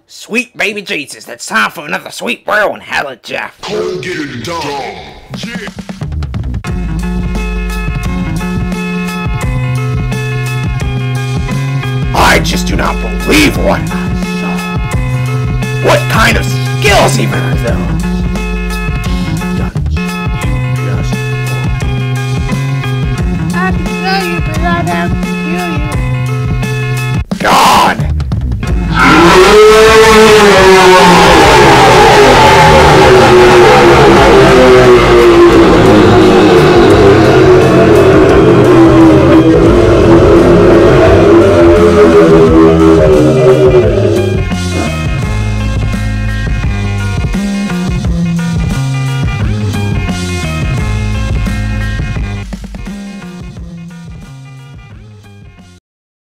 Sweet baby Jesus, it's time for another sweet whirl and hella Jeff. Go get it done. Yeah. I just do not believe what I saw. What kind of skills even are those? Stunts, you just I can show you, but I have to kill you. God!